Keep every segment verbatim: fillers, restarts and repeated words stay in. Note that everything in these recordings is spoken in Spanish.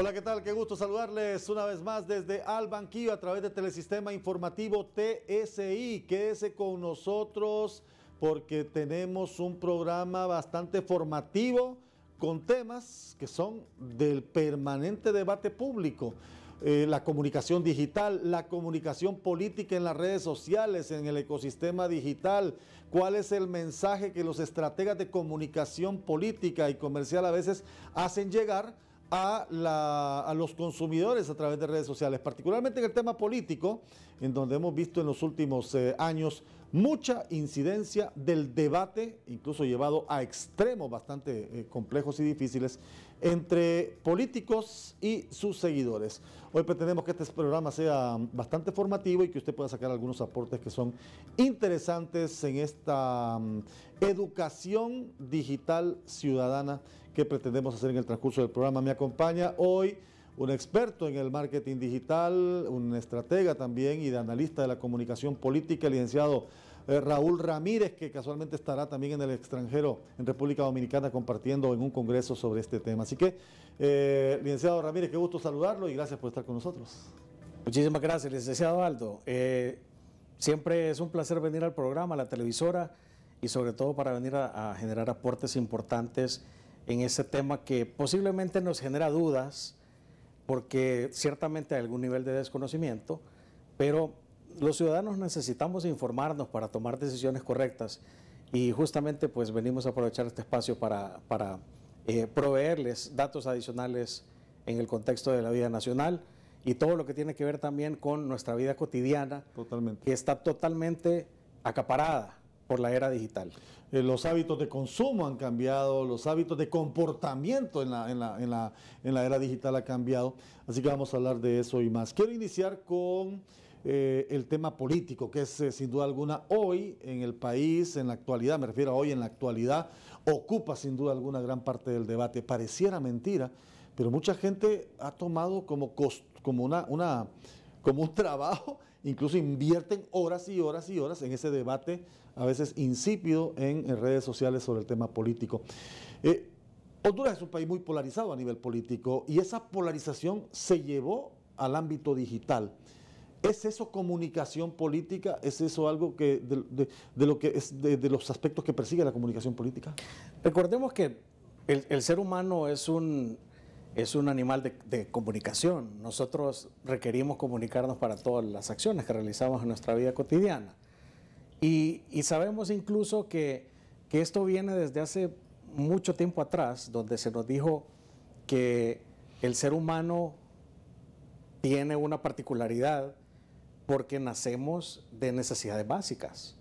Hola, ¿qué tal? Qué gusto saludarles una vez más desde Al Banquillo a través de Telesistema Informativo T S I. Quédese con nosotros porque tenemos un programa bastante formativo con temas que son del permanente debate público. Eh, la comunicación digital, la comunicación política en las redes sociales, en el ecosistema digital. ¿Cuál es el mensaje que los estrategas de comunicación política y comercial a veces hacen llegar A, la, a los consumidores a través de redes sociales, particularmente en el tema político, en donde hemos visto en los últimos eh, años mucha incidencia del debate, incluso llevado a extremos bastante eh, complejos y difíciles, entre políticos y sus seguidores. Hoy pretendemos que este programa sea bastante formativo y que usted pueda sacar algunos aportes que son interesantes en esta um, educación digital ciudadana que pretendemos hacer en el transcurso del programa. Me acompaña hoy un experto en el marketing digital, un estratega también y de analista de la comunicación política, el licenciado eh, Raúl Ramírez, que casualmente estará también en el extranjero, en República Dominicana, compartiendo en un congreso sobre este tema. Así que, eh, licenciado Ramírez, qué gusto saludarlo y gracias por estar con nosotros. Muchísimas gracias, licenciado Aldo. Eh, siempre es un placer venir al programa, a la televisora, y sobre todo para venir a, a generar aportes importantes en ese tema que posiblemente nos genera dudas, porque ciertamente hay algún nivel de desconocimiento, pero los ciudadanos necesitamos informarnos para tomar decisiones correctas, y justamente pues venimos a aprovechar este espacio para, para eh, proveerles datos adicionales en el contexto de la vida nacional y todo lo que tiene que ver también con nuestra vida cotidiana, Totalmente. que está totalmente acaparada por la era digital. Eh, los hábitos de consumo han cambiado, los hábitos de comportamiento en la, en, la, en, la, en la era digital ha cambiado, así que vamos a hablar de eso y más. Quiero iniciar con eh, el tema político, que es eh, sin duda alguna hoy en el país, en la actualidad, me refiero a hoy en la actualidad, ocupa sin duda alguna gran parte del debate. Pareciera mentira, pero mucha gente ha tomado como, cost, como una... una como un trabajo, incluso invierten horas y horas y horas en ese debate, a veces insípido, en, en redes sociales sobre el tema político. Eh, Honduras es un país muy polarizado a nivel político y esa polarización se llevó al ámbito digital. ¿Es eso comunicación política? ¿Es eso algo que de, de, de lo que es de, de los aspectos que persigue la comunicación política? Recordemos que el, el ser humano es un... es un animal de, de comunicación. Nosotros requerimos comunicarnos para todas las acciones que realizamos en nuestra vida cotidiana. Y, y sabemos incluso que, que esto viene desde hace mucho tiempo atrás, donde se nos dijo que el ser humano tiene una particularidad porque nacemos de necesidades básicas.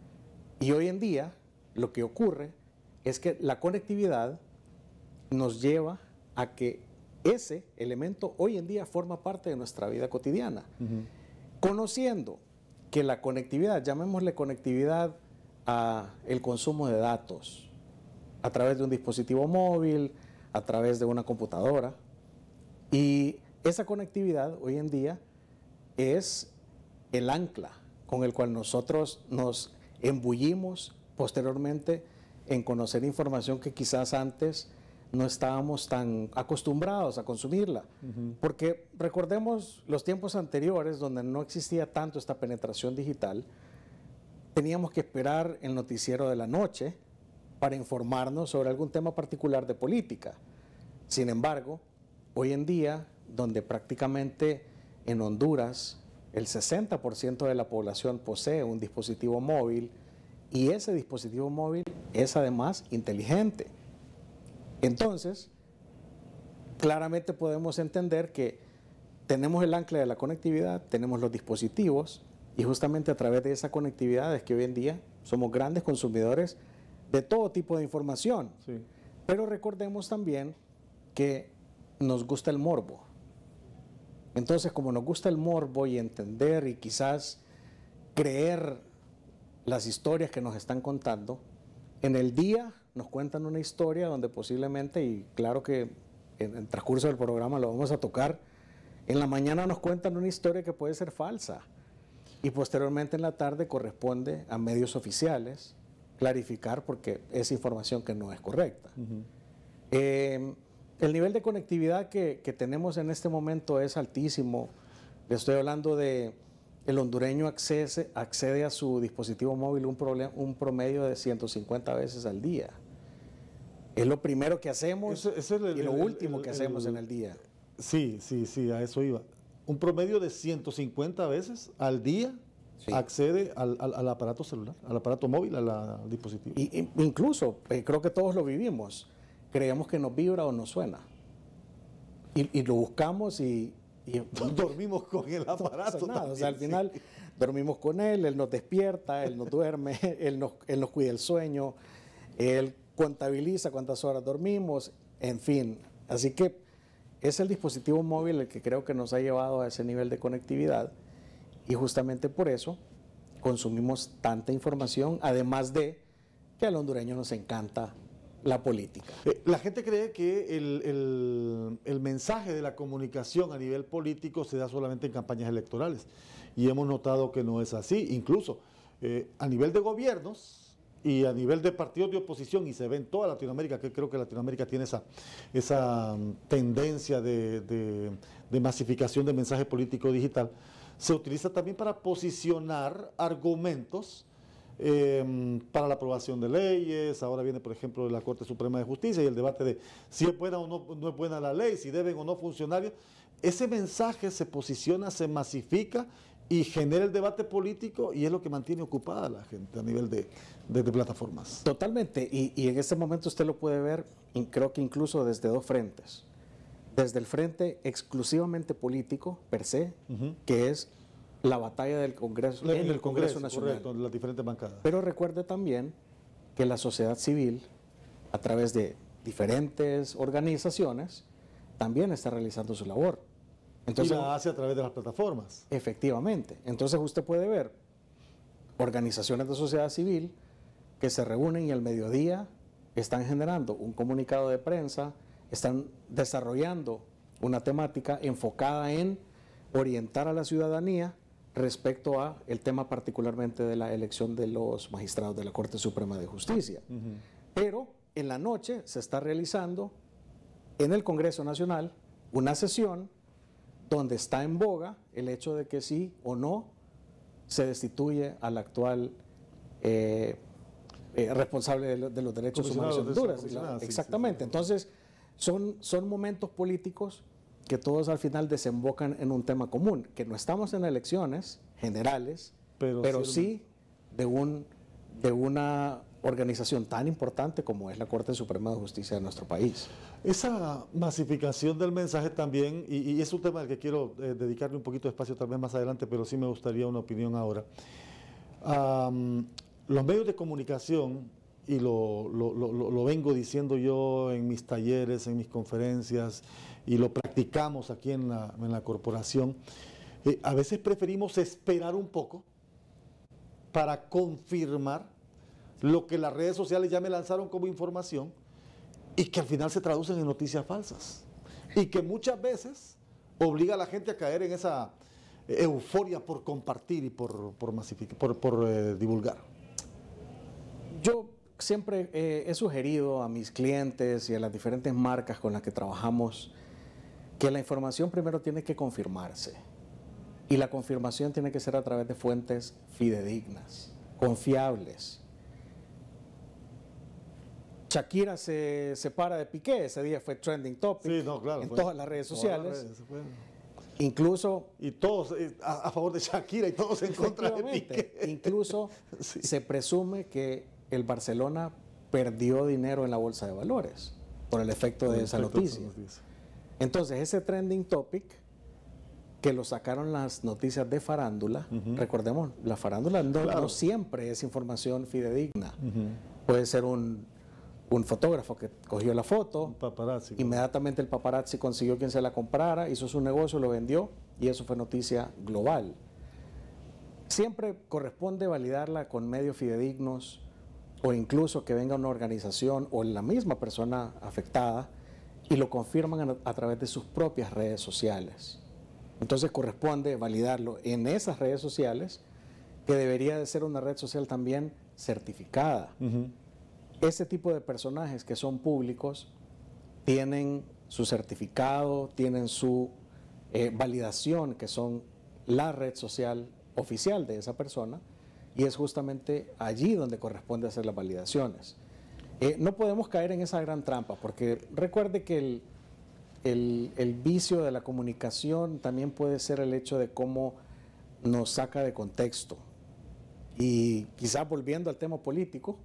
Y hoy en día lo que ocurre es que la conectividad nos lleva a que ese elemento hoy en día forma parte de nuestra vida cotidiana. Uh-huh. Conociendo que la conectividad, llamémosle conectividad a el consumo de datos a través de un dispositivo móvil, a través de una computadora, y esa conectividad hoy en día es el ancla con el cual nosotros nos embullimos posteriormente en conocer información que quizás antes no estábamos tan acostumbrados a consumirla. Uh-huh. Porque recordemos los tiempos anteriores donde no existía tanto esta penetración digital, teníamos que esperar el noticiero de la noche para informarnos sobre algún tema particular de política. Sin embargo, hoy en día, donde prácticamente en Honduras el sesenta por ciento de la población posee un dispositivo móvil, y ese dispositivo móvil es además inteligente. Entonces, claramente podemos entender que tenemos el ancla de la conectividad, tenemos los dispositivos, y justamente a través de esa conectividad es que hoy en día somos grandes consumidores de todo tipo de información. Sí. Pero recordemos también que nos gusta el morbo. Entonces, como nos gusta el morbo y entender y quizás creer las historias que nos están contando, en el día nos cuentan una historia donde posiblemente, y claro que en el transcurso del programa lo vamos a tocar, en la mañana nos cuentan una historia que puede ser falsa y posteriormente en la tarde corresponde a medios oficiales clarificar porque es información que no es correcta. Uh-huh. eh, el nivel de conectividad que, que tenemos en este momento es altísimo. Le estoy hablando de el hondureño accede, accede a su dispositivo móvil un, problem, un promedio de ciento cincuenta veces al día. Es lo primero que hacemos ese, ese es el, y lo el, último el, que el, hacemos en el día. Sí, sí, sí, a eso iba. Un promedio de ciento cincuenta veces al día sí. accede al, al, al aparato celular, al aparato móvil, al, al dispositivo. Y, incluso, eh, creo que todos lo vivimos, creemos que nos vibra o nos suena. Y, y lo buscamos y, y... dormimos con el aparato. No nada, también, o sea, al sí. final dormimos con él, él nos despierta, él nos duerme, él nos, él nos cuida el sueño, él contabiliza cuántas horas dormimos, en fin. Así que es el dispositivo móvil el que creo que nos ha llevado a ese nivel de conectividad y justamente por eso consumimos tanta información, además de que al hondureño nos encanta la política. Eh, la gente cree que el, el, el mensaje de la comunicación a nivel político se da solamente en campañas electorales y hemos notado que no es así, incluso eh, a nivel de gobiernos y a nivel de partidos de oposición, y se ve en toda Latinoamérica, que creo que Latinoamérica tiene esa, esa tendencia de, de, de masificación de mensaje político digital, se utiliza también para posicionar argumentos eh, para la aprobación de leyes. Ahora viene, por ejemplo, la Corte Suprema de Justicia y el debate de si es buena o no, no es buena la ley, si deben o no funcionarios. Ese mensaje se posiciona, se masifica y genera el debate político y es lo que mantiene ocupada a la gente a nivel de, de, de plataformas. Totalmente, y, y en este momento usted lo puede ver, y creo que incluso desde dos frentes. Desde el frente exclusivamente político, per se, uh-huh. que es la batalla del Congreso, la, en el, el Congreso, Congreso Nacional. Correcto, las diferentes bancadas. Pero recuerde también que la sociedad civil, a través de diferentes organizaciones, también está realizando su labor. Entonces, y la hace a través de las plataformas. Efectivamente. Entonces usted puede ver organizaciones de sociedad civil que se reúnen y al mediodía están generando un comunicado de prensa, están desarrollando una temática enfocada en orientar a la ciudadanía respecto a el tema particularmente de la elección de los magistrados de la Corte Suprema de Justicia. Uh-huh. Pero en la noche se está realizando en el Congreso Nacional una sesión donde está en boga el hecho de que sí o no se destituye al actual eh, eh, responsable de, lo, de los derechos humanos en Honduras. Exactamente. Sí, sí, sí. Entonces, son, son momentos políticos que todos al final desembocan en un tema común, que no estamos en elecciones generales, pero, pero sí, sí de, un, de una organización tan importante como es la Corte Suprema de Justicia de nuestro país. Esa masificación del mensaje también, y, y es un tema al que quiero eh, dedicarle un poquito de espacio tal vez más adelante, pero sí me gustaría una opinión ahora. Um, los medios de comunicación, y lo, lo, lo, lo vengo diciendo yo en mis talleres, en mis conferencias, y lo practicamos aquí en la, en la corporación, eh, a veces preferimos esperar un poco para confirmar lo que las redes sociales ya me lanzaron como información y que al final se traducen en noticias falsas y que muchas veces obliga a la gente a caer en esa euforia por compartir y por, por, masificar, por, por eh, divulgar. Yo siempre eh, he sugerido a mis clientes y a las diferentes marcas con las que trabajamos que la información primero tiene que confirmarse y la confirmación tiene que ser a través de fuentes fidedignas, confiables. Shakira se separa de Piqué, ese día fue trending topic sí, no, claro, en fue, todas las redes sociales. Las redes, fue. Incluso... Y todos a, a favor de Shakira y todos en contra de Piqué. Incluso sí. Se presume que el Barcelona perdió dinero en la bolsa de valores por el efecto de el esa efecto noticia. noticia. Entonces, ese trending topic que lo sacaron las noticias de farándula, uh-huh. recordemos, la farándula no, claro. no siempre es información fidedigna. Uh-huh. Puede ser un... un fotógrafo que cogió la foto, un paparazzi, inmediatamente el paparazzi consiguió quien se la comprara, hizo su negocio, lo vendió y eso fue noticia global. Siempre corresponde validarla con medios fidedignos o incluso que venga una organización o la misma persona afectada y lo confirman a, a través de sus propias redes sociales. Entonces corresponde validarlo en esas redes sociales, que debería de ser una red social también certificada. Uh-huh. Ese tipo de personajes que son públicos tienen su certificado, tienen su eh, validación, que son la red social oficial de esa persona, y es justamente allí donde corresponde hacer las validaciones. Eh, no podemos caer en esa gran trampa, porque recuerde que el, el, el vicio de la comunicación también puede ser el hecho de cómo nos saca de contexto. Y quizás volviendo al tema político,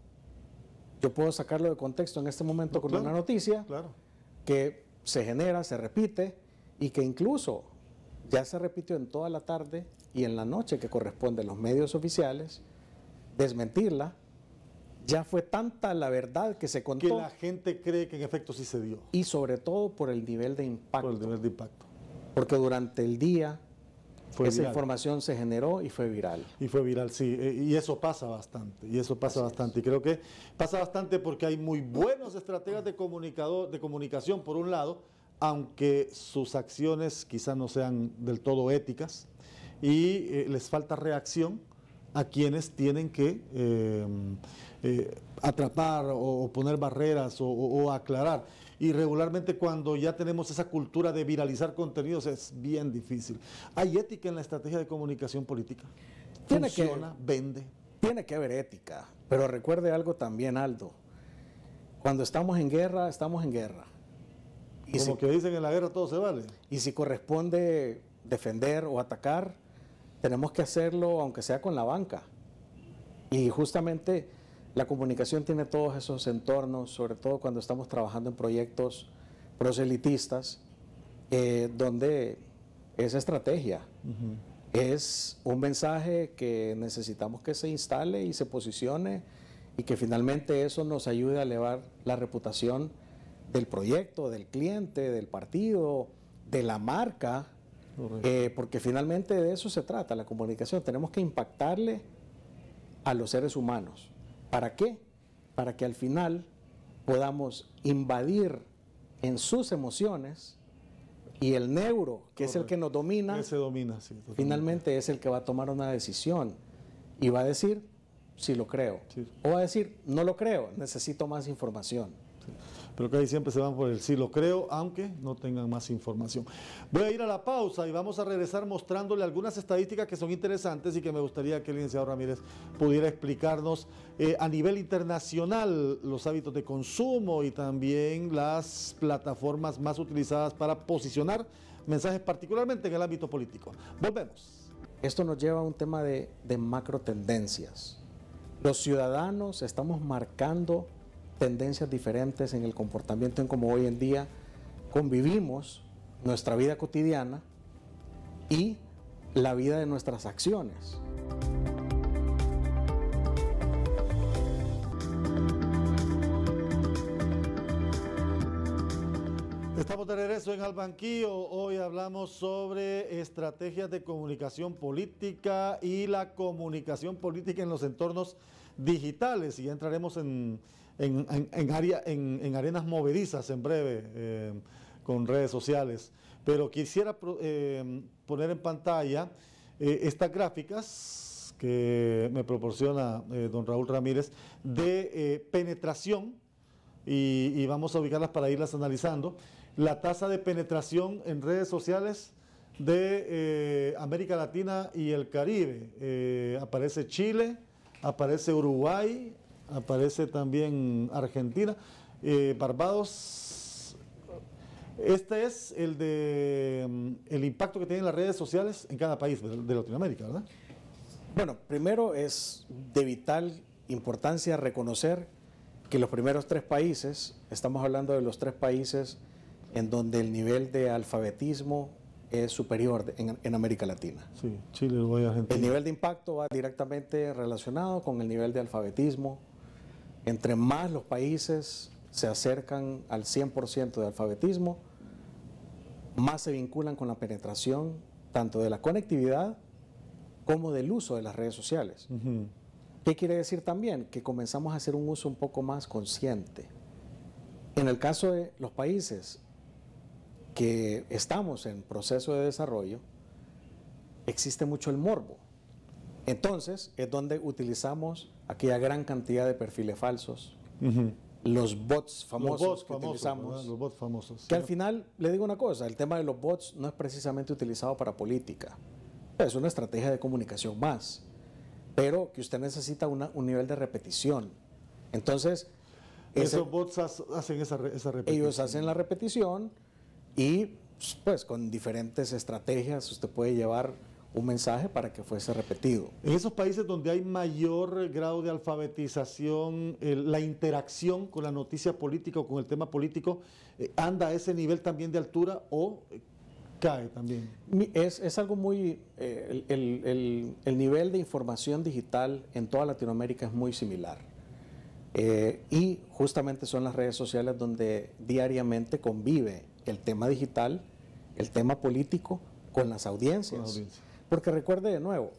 yo puedo sacarlo de contexto en este momento con claro, una noticia claro. que se genera, se repite, y que incluso ya se repitió en toda la tarde y en la noche que corresponde a los medios oficiales, desmentirla. Ya fue tanta la verdad que se contó. Que la gente cree que en efecto sí se dio. Y sobre todo por el nivel de impacto. Por el nivel de impacto. Porque durante el día fue esa viral. información se generó y fue viral. Y fue viral, sí. Y eso pasa bastante. Y eso pasa Así bastante. Es. Y creo que pasa bastante porque hay muy buenos estrategas de, comunicador, de comunicación, por un lado, aunque sus acciones quizás no sean del todo éticas. Y eh, les falta reacción a quienes tienen que eh, eh, atrapar o, o poner barreras o, o, o aclarar. Y regularmente cuando ya tenemos esa cultura de viralizar contenidos es bien difícil. ¿Hay ética en la estrategia de comunicación política? Tiene ¿Funciona? Que, ¿Vende? Tiene que haber ética, pero recuerde algo también, Aldo. Cuando estamos en guerra, estamos en guerra. Y Como si, que dicen en la guerra todo se vale. Y si corresponde defender o atacar, tenemos que hacerlo aunque sea con la banca. Y justamente la comunicación tiene todos esos entornos, sobre todo cuando estamos trabajando en proyectos proselitistas, eh, donde es estrategia. Uh-huh. Es un mensaje que necesitamos que se instale y se posicione y que finalmente eso nos ayude a elevar la reputación del proyecto, del cliente, del partido, de la marca. Eh, porque finalmente de eso se trata la comunicación. Tenemos que impactarle a los seres humanos. ¿Para qué? Para que al final podamos invadir en sus emociones y el neuro, que Correcto. Es el que nos domina, Ese domina sí, finalmente es el que va a tomar una decisión y va a decir si lo creo, sí. o va a decir no lo creo, necesito más información. Sí. Pero que ahí siempre se van por el sí lo creo, aunque no tengan más información. Voy a ir a la pausa y vamos a regresar mostrándole algunas estadísticas que son interesantes y que me gustaría que el licenciado Ramírez pudiera explicarnos eh, a nivel internacional los hábitos de consumo y también las plataformas más utilizadas para posicionar mensajes, particularmente en el ámbito político. Volvemos. Esto nos lleva a un tema de, de macro tendencias. Los ciudadanos estamos marcando tendencias diferentes en el comportamiento en cómo hoy en día convivimos nuestra vida cotidiana y la vida de nuestras acciones. Estamos de regreso en Al Banquillo. Hoy hablamos sobre estrategias de comunicación política y la comunicación política en los entornos digitales, y ya entraremos en En, en, en, área, en, en arenas movedizas en breve, eh, con redes sociales. Pero quisiera eh, poner en pantalla eh, estas gráficas que me proporciona eh, don Raúl Ramírez de eh, penetración, y, y vamos a ubicarlas para irlas analizando. La tasa de penetración en redes sociales de eh, América Latina y el Caribe. Eh, aparece Chile, aparece Uruguay, aparece también Argentina, eh, Barbados. Este es el de um, el impacto que tienen las redes sociales en cada país de, de Latinoamérica, ¿verdad? Bueno, primero es de vital importancia reconocer que los primeros tres países, estamos hablando de los tres países en donde el nivel de alfabetismo es superior de, en, en América Latina. Sí, Chile, Uruguay, Argentina. El nivel de impacto va directamente relacionado con el nivel de alfabetismo. Entre más los países se acercan al cien por ciento de alfabetismo, más se vinculan con la penetración tanto de la conectividad como del uso de las redes sociales. Uh-huh. ¿Qué quiere decir también? Que comenzamos a hacer un uso un poco más consciente. En el caso de los países que estamos en proceso de desarrollo, existe mucho el morbo. Entonces, es donde utilizamos aquella gran cantidad de perfiles falsos, uh-huh. los bots famosos los bots que famosos, utilizamos. ¿verdad? Los bots famosos. Que sí. al final, le digo una cosa, el tema de los bots no es precisamente utilizado para política. Es una estrategia de comunicación más, pero que usted necesita una, un nivel de repetición. Entonces, esos ese, bots hacen esa, esa repetición. ellos hacen la repetición y pues con diferentes estrategias usted puede llevar un mensaje para que fuese repetido. En esos países donde hay mayor grado de alfabetización, eh, la interacción con la noticia política o con el tema político, eh, ¿anda a ese nivel también de altura o eh, cae también? Es, es algo muy... Eh, el, el, el, el nivel de información digital en toda Latinoamérica es muy similar. Eh, y justamente son las redes sociales donde diariamente convive el tema digital, el tema político con las audiencias. Con la audiencia. Porque recuerde de nuevo,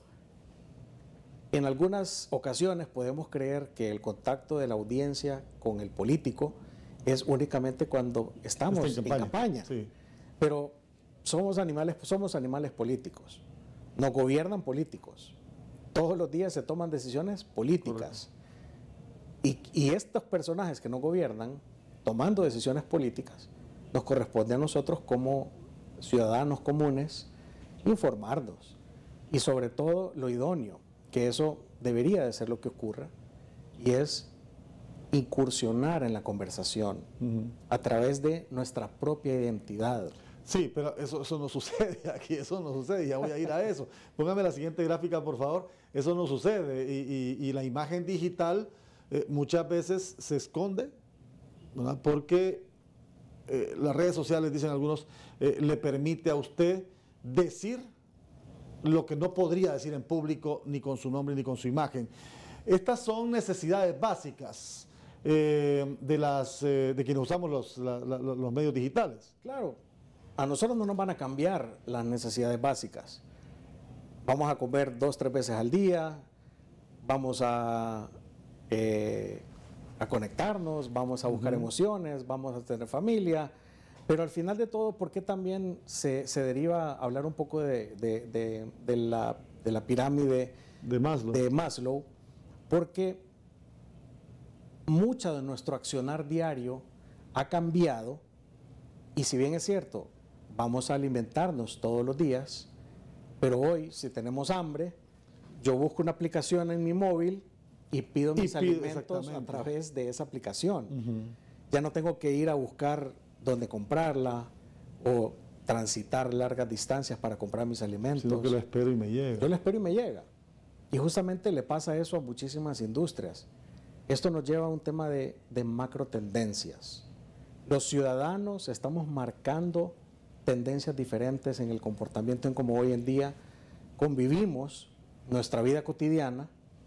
en algunas ocasiones podemos creer que el contacto de la audiencia con el político es únicamente cuando estamos Está en campaña. En campaña. Sí. Pero somos animales, somos animales políticos. Nos gobiernan políticos. Todos los días se toman decisiones políticas. Y, y estos personajes que nos gobiernan, tomando decisiones políticas, nos corresponde a nosotros como ciudadanos comunes informarnos. Y sobre todo lo idóneo, que eso debería de ser lo que ocurra, y es incursionar en la conversación uh-huh. a través de nuestra propia identidad. Sí, pero eso, eso no sucede aquí, eso no sucede, ya voy a ir a eso. Póngame la siguiente gráfica, por favor. Eso no sucede y, y, y la imagen digital eh, muchas veces se esconde, ¿verdad? Porque eh, las redes sociales, dicen algunos, eh, le permite a usted decir lo que no podría decir en público, ni con su nombre, ni con su imagen. Estas son necesidades básicas eh, de, las, eh, de quienes usamos los, la, la, los medios digitales. Claro, a nosotros no nos van a cambiar las necesidades básicas. Vamos a comer dos, tres veces al día, vamos a, eh, a conectarnos, vamos a buscar uh-huh. emociones, vamos a tener familia. Pero al final de todo, ¿por qué también se, se deriva a hablar un poco de, de, de, de, la, de la pirámide de Maslow? de Maslow? Porque mucho de nuestro accionar diario ha cambiado y si bien es cierto, vamos a alimentarnos todos los días, pero hoy si tenemos hambre, yo busco una aplicación en mi móvil y pido mis y alimentos a través de esa aplicación. Uh-huh. Ya no tengo que ir a buscar dónde comprarla o transitar largas distancias para comprar mis alimentos. Sino que lo espero y me llega. Yo lo espero y me llega. Y justamente le pasa eso a muchísimas industrias. Esto nos lleva a un tema de, de macro tendencias. Los ciudadanos estamos marcando tendencias diferentes en el comportamiento en cómo hoy en día convivimos nuestra vida cotidiana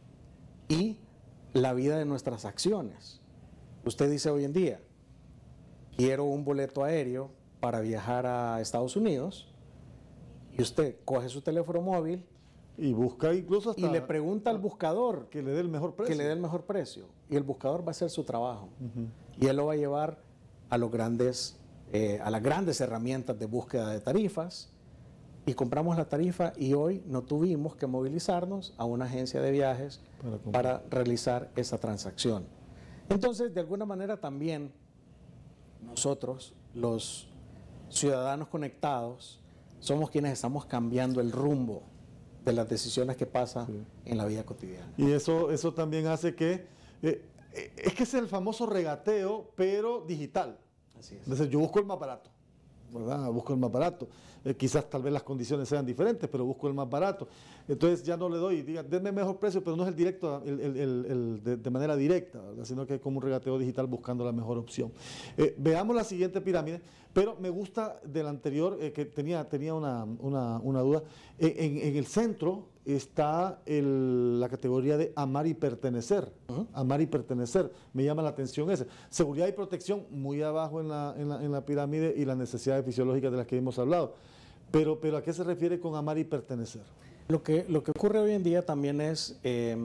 y la vida de nuestras acciones. Usted dice hoy en día, quiero un boleto aéreo para viajar a Estados Unidos y usted coge su teléfono móvil y busca incluso hasta y le pregunta al buscador que le dé el mejor precio. Que le dé el mejor precio y el buscador va a hacer su trabajo uh-huh. y él lo va a llevar a los grandes, eh, a las grandes herramientas de búsqueda de tarifas y compramos la tarifa y hoy no tuvimos que movilizarnos a una agencia de viajes para, para realizar esa transacción. Entonces, de alguna manera también nosotros, los ciudadanos conectados, somos quienes estamos cambiando el rumbo de las decisiones que pasan sí. en la vida cotidiana. Y eso, eso también hace que, eh, es que es el famoso regateo, pero digital. Así es. Entonces yo busco el más barato, ¿verdad? Busco el más barato. Eh, quizás tal vez las condiciones sean diferentes, pero busco el más barato. Entonces ya no le doy, diga, denme mejor precio, pero no es el directo, el, el, el, el de, de manera directa, ¿verdad? Sino que es como un regateo digital buscando la mejor opción. Eh, veamos la siguiente pirámide, pero me gusta del anterior, eh, que tenía, tenía una, una, una duda. Eh, en, en el centro está el, la categoría de amar y pertenecer. Uh-huh. Amar y pertenecer, me llama la atención ese. Seguridad y protección, muy abajo en la, en la, en la pirámide y las necesidades fisiológicas de las que hemos hablado. Pero, pero ¿a qué se refiere con amar y pertenecer? Lo que, lo que ocurre hoy en día también es, eh,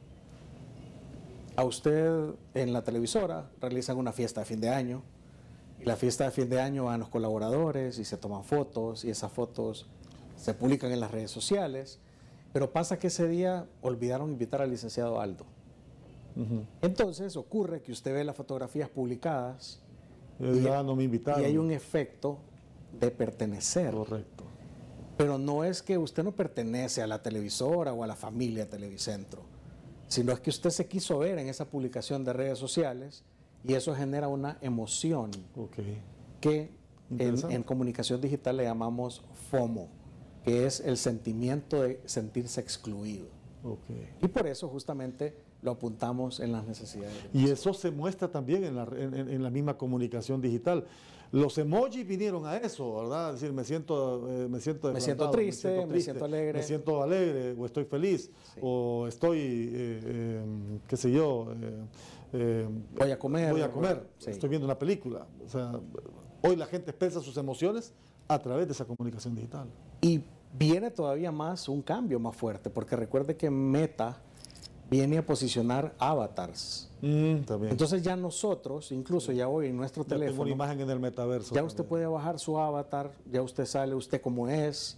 a usted en la televisora realizan una fiesta de fin de año, y la fiesta de fin de año van los colaboradores y se toman fotos, y esas fotos se publican en las redes sociales, pero pasa que ese día olvidaron invitar al licenciado Aldo. Uh-huh. Entonces ocurre que usted ve las fotografías publicadas y, ya no me invitaron. Y hay un efecto de pertenecer. Correcto. Pero no es que usted no pertenece a la televisora o a la familia Televicentro, sino es que usted se quiso ver en esa publicación de redes sociales y eso genera una emoción okay. que en, en comunicación digital le llamamos FOMO, que es el sentimiento de sentirse excluido. Okay. Y por eso justamente lo apuntamos en las necesidades. Y eso se muestra también en la, en, en la misma comunicación digital. Los emojis vinieron a eso, ¿verdad? Es decir, me siento, eh, me siento, me siento triste, me siento, triste, me siento alegre. Me siento alegre, o estoy feliz, sí. o estoy, eh, eh, qué sé yo, eh, eh, voy a comer. Voy a comer, sí. estoy viendo una película. O sea, hoy la gente expresa sus emociones a través de esa comunicación digital. Y viene todavía más un cambio más fuerte, porque recuerde que Meta viene a posicionar avatars. Mm, también. Entonces ya nosotros, incluso ya hoy en nuestro ya teléfono, tengo una imagen en el metaverso. Ya también. usted puede bajar su avatar, ya usted sale usted como es,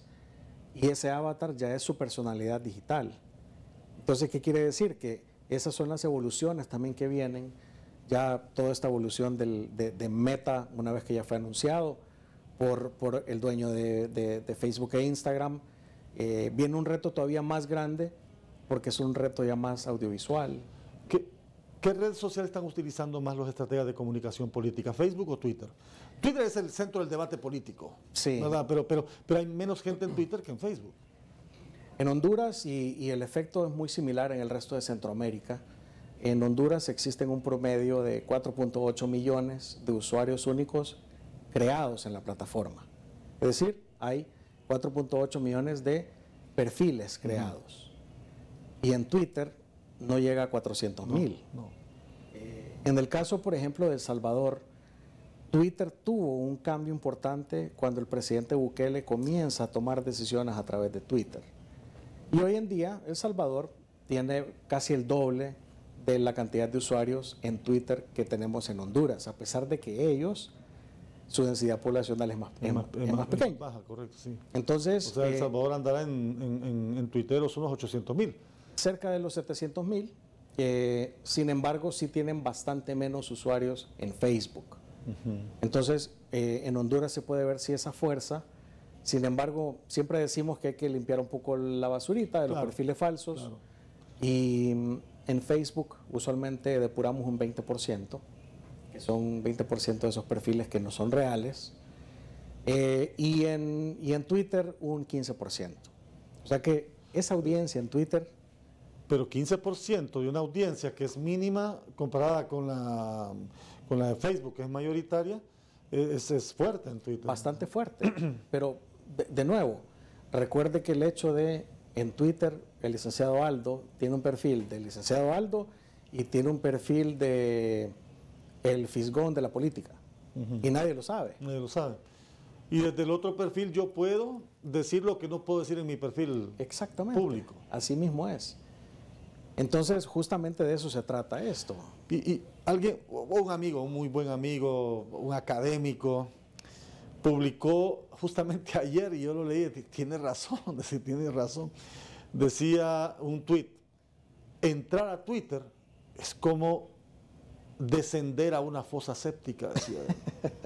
y ese avatar ya es su personalidad digital. Entonces, ¿qué quiere decir? Que esas son las evoluciones también que vienen, ya toda esta evolución del, de, de Meta, una vez que ya fue anunciado por, por el dueño de, de, de Facebook e Instagram, eh, viene un reto todavía más grande, porque es un reto ya más audiovisual. ¿Qué, ¿Qué red social están utilizando más los estrategas de comunicación política, Facebook o Twitter? Twitter es el centro del debate político, sí. ¿verdad? Pero, pero, pero hay menos gente en Twitter que en Facebook. En Honduras, y, y el efecto es muy similar en el resto de Centroamérica, en Honduras existen un promedio de cuatro punto ocho millones de usuarios únicos creados en la plataforma. Es decir, hay cuatro punto ocho millones de perfiles creados. Uh-huh. Y en Twitter no llega a cuatrocientos mil. No, no. eh, en el caso, por ejemplo, de El Salvador, Twitter tuvo un cambio importante cuando el presidente Bukele comienza a tomar decisiones a través de Twitter. Y hoy en día, El Salvador tiene casi el doble de la cantidad de usuarios en Twitter que tenemos en Honduras, a pesar de que ellos, su densidad poblacional es más, es más, es más, más pequeña. Es baja, correcto, sí. Entonces, o sea, El eh, Salvador andará en, en, en, en tuiteros unos ochocientos mil. Cerca de los setecientos mil, eh, sin embargo, sí tienen bastante menos usuarios en Facebook. Uh-huh. Entonces, eh, en Honduras se puede ver si esa fuerza, sin embargo, siempre decimos que hay que limpiar un poco la basurita de los claro, perfiles falsos, claro. Y en Facebook usualmente depuramos un veinte por ciento, que son veinte por ciento de esos perfiles que no son reales, eh, y, en, y en Twitter un quince por ciento. O sea que esa audiencia en Twitter... Pero quince por ciento de una audiencia que es mínima comparada con la, con la de Facebook, que es mayoritaria, es, es fuerte en Twitter. Bastante fuerte. Pero, de, de nuevo, recuerde que el hecho de, en Twitter, el licenciado Aldo tiene un perfil del licenciado Aldo y tiene un perfil de el fisgón de la política. Uh-huh. Y nadie lo sabe. Nadie lo sabe. Y desde el otro perfil yo puedo decir lo que no puedo decir en mi perfil Exactamente. Público. Así mismo es. Entonces, justamente de eso se trata esto. Y, y alguien, un amigo, un muy buen amigo, un académico, publicó justamente ayer, y yo lo leí, tiene razón, decir, tiene razón. Decía un tuit, entrar a Twitter es como descender a una fosa séptica, decía él.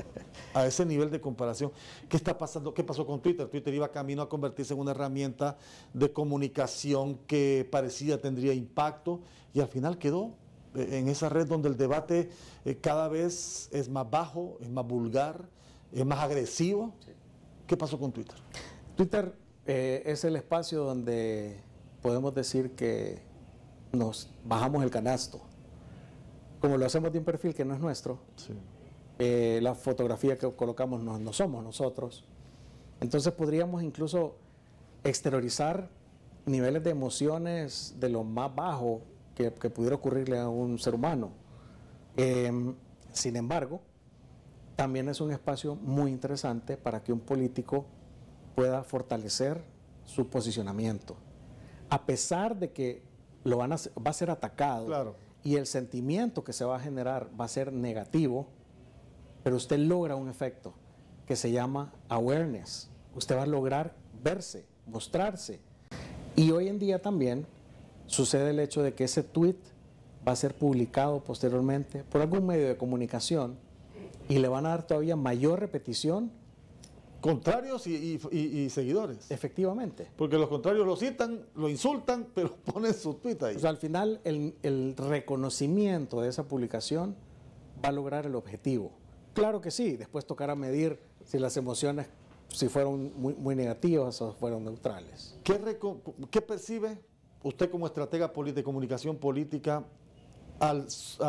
A ese nivel de comparación. ¿Qué está pasando? ¿Qué pasó con Twitter? Twitter iba camino a convertirse en una herramienta de comunicación que parecía tendría impacto y al final quedó en esa red donde el debate cada vez es más bajo, es más vulgar, es más agresivo. Sí. ¿Qué pasó con Twitter? Twitter eh, es el espacio donde podemos decir que nos bajamos el canasto. Como lo hacemos de un perfil que no es nuestro. Sí. Eh, la fotografía que colocamos no, no somos nosotros. Entonces podríamos incluso exteriorizar niveles de emociones de lo más bajo que, que pudiera ocurrirle a un ser humano. Eh, sin embargo, también es un espacio muy interesante para que un político pueda fortalecer su posicionamiento. A pesar de que lo van a, va a ser atacado, claro, y el sentimiento que se va a generar va a ser negativo, pero usted logra un efecto que se llama awareness. Usted va a lograr verse, mostrarse. Y hoy en día también sucede el hecho de que ese tweet va a ser publicado posteriormente por algún medio de comunicación y le van a dar todavía mayor repetición. Contrarios y, y, y, y seguidores. Efectivamente. Porque los contrarios lo citan, lo insultan, pero ponen su tweet ahí. O sea, al final el, el reconocimiento de esa publicación va a lograr el objetivo. Claro que sí, después tocará medir si las emociones, si fueron muy, muy negativas o fueron neutrales. ¿Qué, ¿Qué percibe usted como estratega de comunicación política al,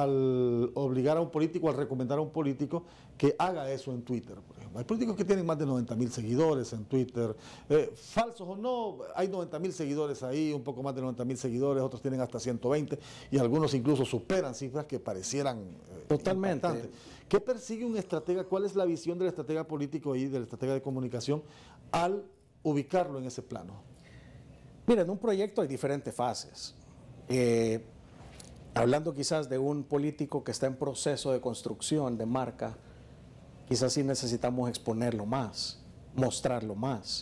al obligar a un político, al recomendar a un político que haga eso en Twitter, por ejemplo? Hay políticos que tienen más de noventa mil seguidores en Twitter, eh, falsos o no, hay noventa mil seguidores ahí, un poco más de noventa mil seguidores, otros tienen hasta ciento veinte y algunos incluso superan cifras que parecieran eh, totalmente impactantes. ¿Qué persigue un estratega? ¿Cuál es la visión del estratega político y del estratega de comunicación al ubicarlo en ese plano? Mira, en un proyecto hay diferentes fases. Eh, hablando quizás de un político que está en proceso de construcción de marca, quizás sí necesitamos exponerlo más, mostrarlo más.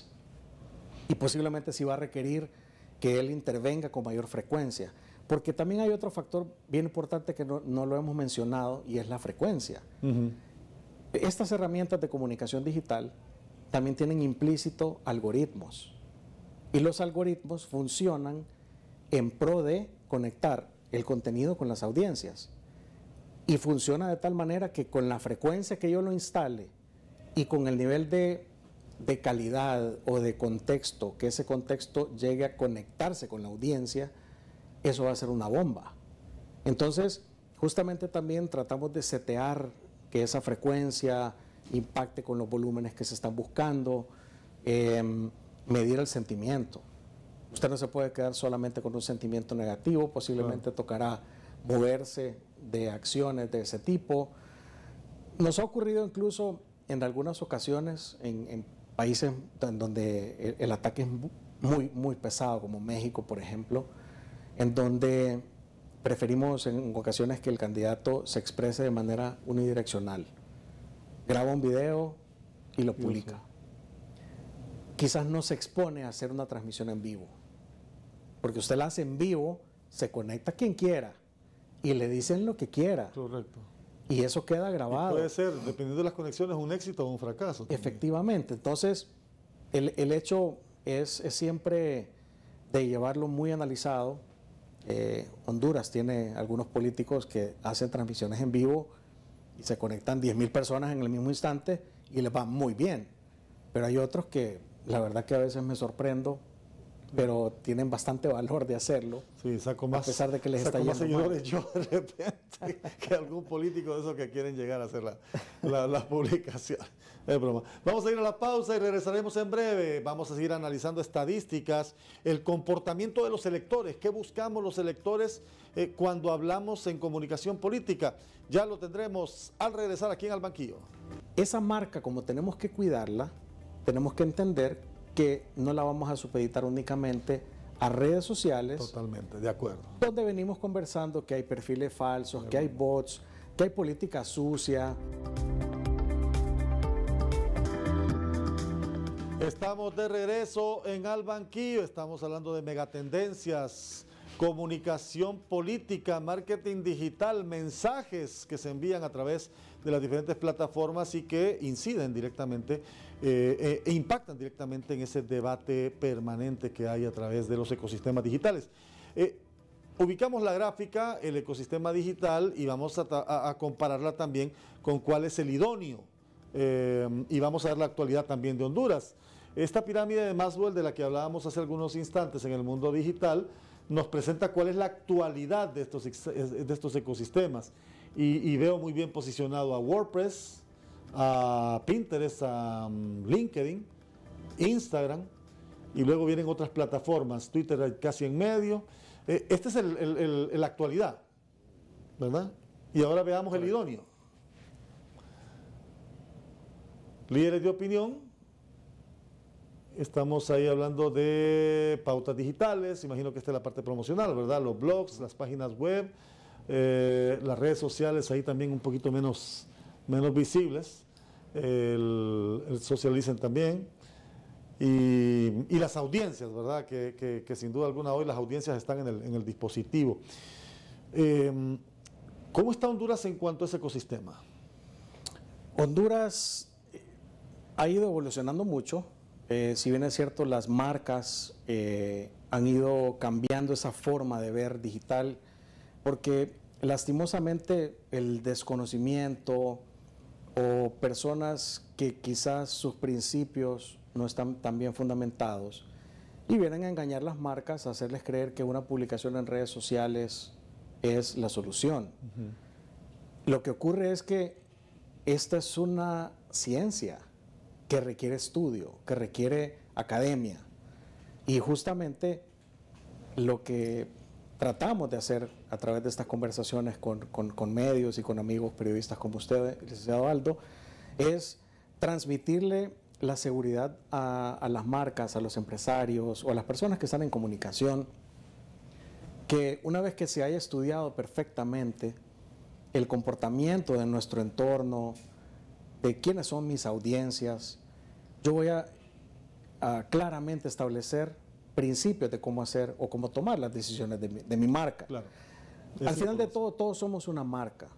Y posiblemente sí va a requerir que él intervenga con mayor frecuencia. Porque también hay otro factor bien importante que no, no lo hemos mencionado y es la frecuencia. Uh-huh. Estas herramientas de comunicación digital también tienen implícito algoritmos. Y los algoritmos funcionan en pro de conectar el contenido con las audiencias. Y funciona de tal manera que con la frecuencia que yo lo instale y con el nivel de, de calidad o de contexto, que ese contexto llegue a conectarse con la audiencia, eso va a ser una bomba. Entonces, justamente también tratamos de setear que esa frecuencia impacte con los volúmenes que se están buscando, eh, medir el sentimiento. Usted no se puede quedar solamente con un sentimiento negativo, posiblemente tocará moverse de acciones de ese tipo. Nos ha ocurrido incluso en algunas ocasiones en, en países en donde el, el ataque es muy, muy pesado, como México, por ejemplo, en donde preferimos en ocasiones que el candidato se exprese de manera unidireccional. Graba un video y lo publica. Sí, sí. Quizás no se expone a hacer una transmisión en vivo, porque usted la hace en vivo, se conecta a quien quiera y le dicen lo que quiera. Correcto. Y eso queda grabado. Y puede ser, dependiendo de las conexiones, un éxito o un fracaso. También. Efectivamente. Entonces, el, el hecho es, es siempre de llevarlo muy analizado. Eh, Honduras tiene algunos políticos que hacen transmisiones en vivo y se conectan diez mil personas en el mismo instante y les va muy bien. Pero hay otros que la verdad que a veces me sorprendo, pero tienen bastante valor de hacerlo. Sí, saco más, a pesar de que les está yendo más seguidores mal. yo de repente que algún político de esos que quieren llegar a hacer la, la, la publicación. Es broma. Vamos a ir a la pausa y regresaremos en breve. Vamos a seguir analizando estadísticas, el comportamiento de los electores. ¿Qué buscamos los electores eh, cuando hablamos en comunicación política? Ya lo tendremos al regresar aquí en Al Banquillo. Esa marca, como tenemos que cuidarla, tenemos que entender que no la vamos a supeditar únicamente a redes sociales. Totalmente, de acuerdo. Donde venimos conversando que hay perfiles falsos, que hay bots, que hay política sucia. Estamos de regreso en Al Banquillo, estamos hablando de megatendencias, comunicación política, marketing digital, mensajes que se envían a través de las diferentes plataformas y que inciden directamente eh, e impactan directamente en ese debate permanente que hay a través de los ecosistemas digitales. Eh, ubicamos la gráfica, el ecosistema digital, y vamos a, a, a compararla también con cuál es el idóneo. Eh, y vamos a ver la actualidad también de Honduras. Esta pirámide de Maslow, de la que hablábamos hace algunos instantes en el mundo digital, nos presenta cuál es la actualidad de estos, de estos ecosistemas. Y, y veo muy bien posicionado a WordPress, a Pinterest, a um, LinkedIn, Instagram, y luego vienen otras plataformas, Twitter casi en medio. Eh, este es el, el, el, el actualidad, ¿verdad? Y ahora veamos el idóneo. Líderes de opinión, estamos ahí hablando de pautas digitales, imagino que esta es la parte promocional, ¿verdad? Los blogs, las páginas web, eh, las redes sociales ahí también un poquito menos, menos visibles, el, el social listening también, y, y las audiencias, ¿verdad? Que, que, que sin duda alguna hoy las audiencias están en el, en el dispositivo. Eh, ¿Cómo está Honduras en cuanto a ese ecosistema? Honduras ha ido evolucionando mucho. Eh, si bien es cierto, las marcas eh, han ido cambiando esa forma de ver digital, porque lastimosamente el desconocimiento o personas que quizás sus principios no están tan bien fundamentados y vienen a engañar las marcas, a hacerles creer que una publicación en redes sociales es la solución. Uh-huh. Lo que ocurre es que esta es una ciencia que requiere estudio, que requiere academia. Y justamente lo que tratamos de hacer a través de estas conversaciones con, con, con medios y con amigos periodistas como usted, licenciado Aldo, es transmitirle la seguridad a, a las marcas, a los empresarios o a las personas que están en comunicación, que una vez que se haya estudiado perfectamente el comportamiento de nuestro entorno, de quiénes son mis audiencias, yo voy a, a claramente establecer principios de cómo hacer o cómo tomar las decisiones de mi, de mi marca. Claro. Al final de todo, todos somos una marca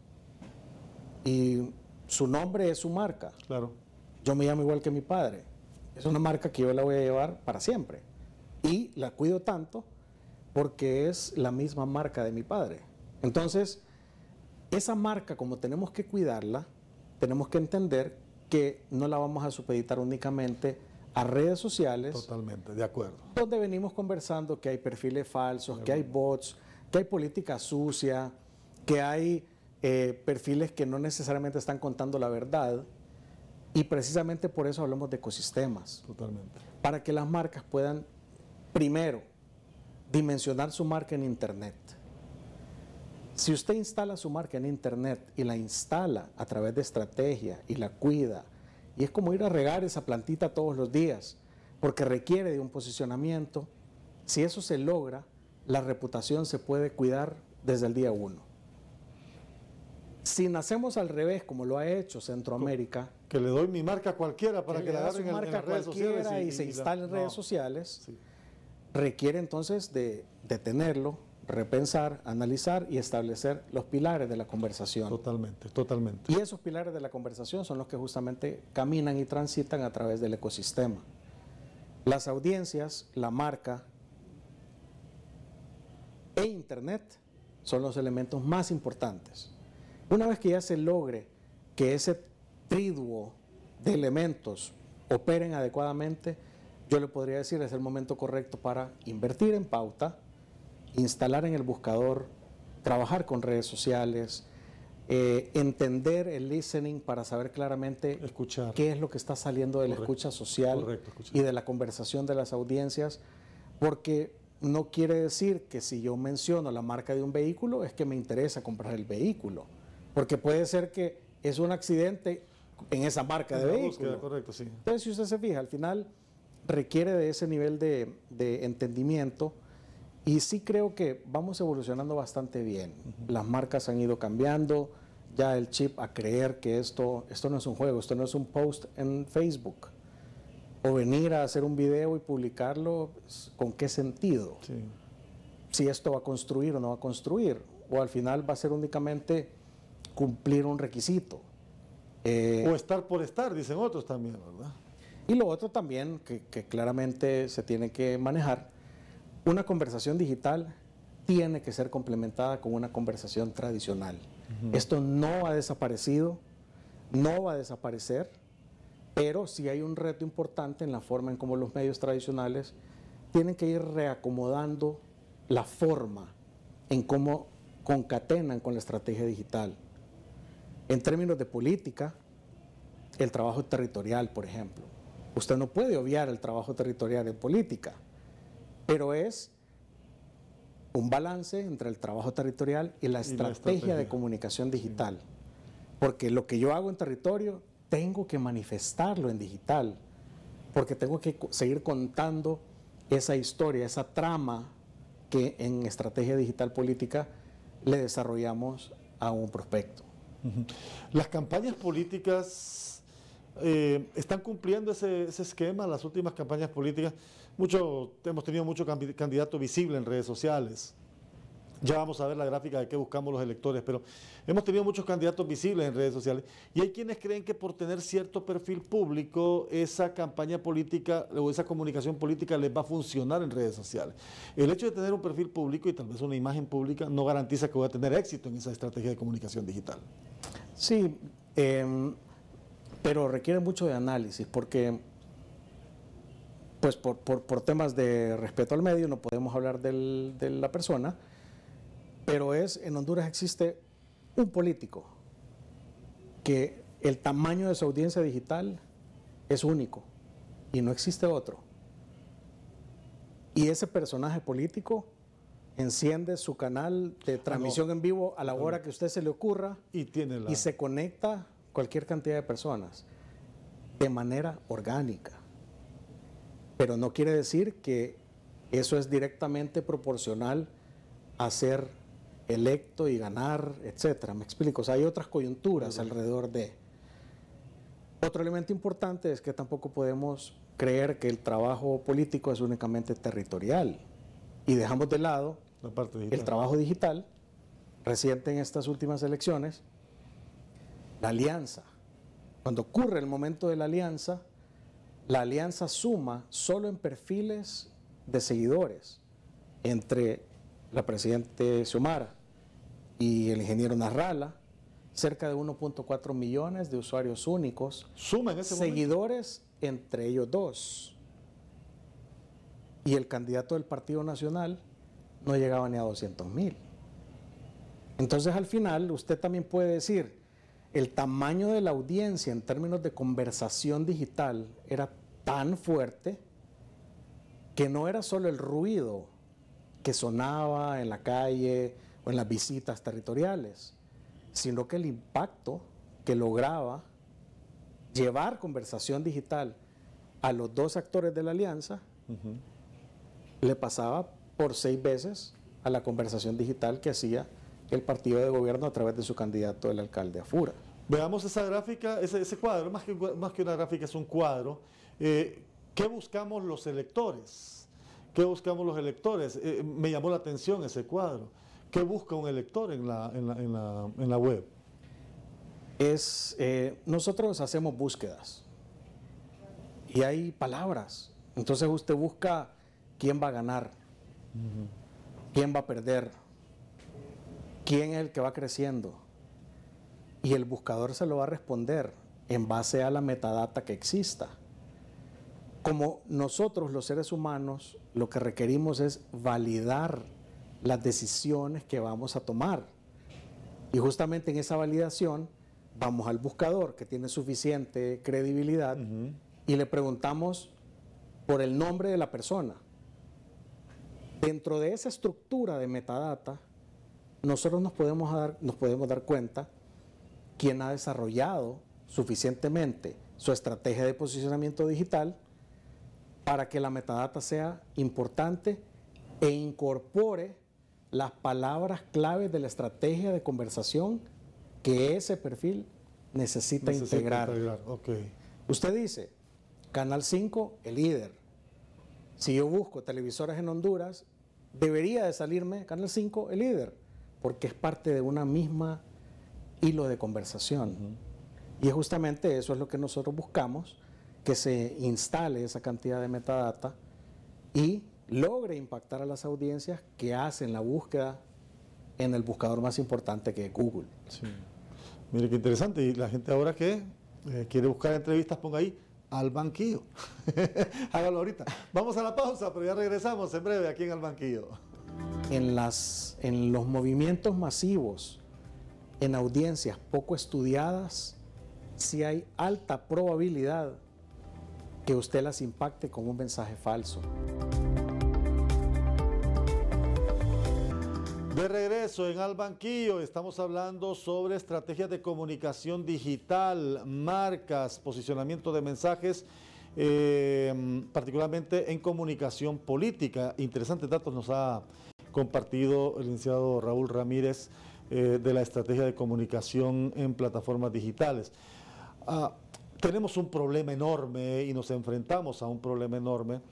y su nombre es su marca. Claro. Yo me llamo igual que mi padre. Es una marca que yo la voy a llevar para siempre y la cuido tanto porque es la misma marca de mi padre. Entonces, esa marca, como tenemos que cuidarla, tenemos que entender que no la vamos a supeditar únicamente a redes sociales. Totalmente, de acuerdo. Donde venimos conversando que hay perfiles falsos, que hay bots, que hay política sucia, que hay eh, perfiles que no necesariamente están contando la verdad. Y precisamente por eso hablamos de ecosistemas. Totalmente. Para que las marcas puedan, primero, dimensionar su marca en Internet. Si usted instala su marca en Internet y la instala a través de estrategia y la cuida, y es como ir a regar esa plantita todos los días, porque requiere de un posicionamiento, si eso se logra, la reputación se puede cuidar desde el día uno. Si nacemos al revés, como lo ha hecho Centroamérica, que le doy mi marca a cualquiera para que, que la agarren en, en las redes sociales y, y se instale en no. redes sociales, sí. Requiere entonces de detenerlo, repensar, analizar y establecer los pilares de la conversación. Totalmente, totalmente. Y esos pilares de la conversación son los que justamente caminan y transitan a través del ecosistema. Las audiencias, la marca e Internet son los elementos más importantes. Una vez que ya se logre que ese triduo de elementos operen adecuadamente, yo le podría decir es el momento correcto para invertir en pauta, instalar en el buscador, trabajar con redes sociales, eh, entender el listening para saber claramente escuchar. Qué es lo que está saliendo de la Correcto. escucha social Correcto, y de la conversación de las audiencias, porque no quiere decir que si yo menciono la marca de un vehículo es que me interesa comprar el vehículo, porque puede ser que es un accidente en esa marca de vehículo. Búsqueda, correcto, sí. Entonces, si usted se fija, al final requiere de ese nivel de, de entendimiento. Y sí creo que vamos evolucionando bastante bien. Uh-huh. Las marcas han ido cambiando, ya el chip a creer que esto, esto no es un juego, esto no es un post en Facebook. O venir a hacer un video y publicarlo, ¿con qué sentido? Sí. Si esto va a construir o no va a construir. O al final va a ser únicamente cumplir un requisito. Eh, o estar por estar, dicen otros también, ¿verdad? Y lo otro también que, que claramente se tiene que manejar. Una conversación digital tiene que ser complementada con una conversación tradicional. Uh-huh. Esto no ha desaparecido, no va a desaparecer, pero sí hay un reto importante en la forma en cómo los medios tradicionales tienen que ir reacomodando la forma en cómo concatenan con la estrategia digital. En términos de política, el trabajo territorial, por ejemplo. Usted no puede obviar el trabajo territorial en política, pero es un balance entre el trabajo territorial y la, y estrategia, la estrategia de comunicación digital. Sí. Porque lo que yo hago en territorio, tengo que manifestarlo en digital, porque tengo que seguir contando esa historia, esa trama que en estrategia digital política le desarrollamos a un prospecto. Uh-huh. Las campañas políticas eh, están cumpliendo ese, ese esquema, las últimas campañas políticas. Mucho, hemos tenido mucho candidato visible en redes sociales. Ya vamos a ver la gráfica de qué buscamos los electores, pero hemos tenido muchos candidatos visibles en redes sociales y hay quienes creen que por tener cierto perfil público, esa campaña política o esa comunicación política les va a funcionar en redes sociales. El hecho de tener un perfil público y tal vez una imagen pública no garantiza que voy a tener éxito en esa estrategia de comunicación digital. Sí, eh, pero requiere mucho de análisis porque, pues por, por, por temas de respeto al medio, no podemos hablar del, de la persona. Pero es, en Honduras existe un político que el tamaño de su audiencia digital es único y no existe otro. Y ese personaje político enciende su canal de transmisión ah, no. en vivo a la hora que a usted se le ocurra y, tiene la... y se conecta cualquier cantidad de personas de manera orgánica. Pero no quiere decir que eso es directamente proporcional a ser electo y ganar, etcétera. Me explico, o sea, hay otras coyunturas sí. alrededor de. Otro elemento importante es que tampoco podemos creer que el trabajo político es únicamente territorial y dejamos de lado la parte digital. El trabajo digital reciente en estas últimas elecciones, la alianza. Cuando ocurre el momento de la alianza, la alianza suma solo en perfiles de seguidores entre la presidente Xiomara y el ingeniero Narrala, cerca de uno punto cuatro millones de usuarios únicos, suma en ese seguidores momento entre ellos dos. Y el candidato del Partido Nacional no llegaba ni a doscientos mil. Entonces al final usted también puede decir, el tamaño de la audiencia en términos de conversación digital era tan fuerte que no era solo el ruido que sonaba en la calle o en las visitas territoriales, sino que el impacto que lograba llevar conversación digital a los dos actores de la alianza uh-huh. le pasaba por seis veces a la conversación digital que hacía el partido de gobierno a través de su candidato, el alcalde Afura. Veamos esa gráfica, ese, ese cuadro, más que, más que una gráfica es un cuadro. Eh, ¿Qué buscamos los electores? ¿Qué buscamos los electores? Eh, me llamó la atención ese cuadro. ¿Qué busca un elector en la, en la, en la, en la web? Es, eh, nosotros hacemos búsquedas y hay palabras. Entonces usted busca quién va a ganar, uh-huh. quién va a perder, quién es el que va creciendo. Y el buscador se lo va a responder en base a la metadata que exista. Como nosotros los seres humanos lo que requerimos es validar las decisiones que vamos a tomar. Y justamente en esa validación vamos al buscador que tiene suficiente credibilidad uh-huh. y le preguntamos por el nombre de la persona. Dentro de esa estructura de metadata, nosotros nos podemos dar, nos podemos dar cuenta quién ha desarrollado suficientemente su estrategia de posicionamiento digital para que la metadata sea importante e incorpore las palabras claves de la estrategia de conversación que ese perfil necesita, necesita integrar. integrar. Okay. Usted dice, Canal cinco, el líder. Si yo busco televisoras en Honduras, debería de salirme Canal cinco, el líder, porque es parte de una misma hilo de conversación. Uh-huh. Y justamente eso es lo que nosotros buscamos, que se instale esa cantidad de metadata y logre impactar a las audiencias que hacen la búsqueda en el buscador más importante que es Google. Sí. Mire qué interesante. Y la gente ahora que eh, quiere buscar entrevistas, ponga ahí Al Banquillo. Hágalo ahorita. Vamos a la pausa, pero ya regresamos en breve aquí en Al Banquillo. En, las, en los movimientos masivos, en audiencias poco estudiadas, sí hay alta probabilidad que usted las impacte con un mensaje falso. De regreso en Al Banquillo, estamos hablando sobre estrategias de comunicación digital, marcas, posicionamiento de mensajes, eh, particularmente en comunicación política. Interesantes datos nos ha compartido el licenciado Raúl Ramírez eh, de la estrategia de comunicación en plataformas digitales. Ah, tenemos un problema enorme y nos enfrentamos a un problema enorme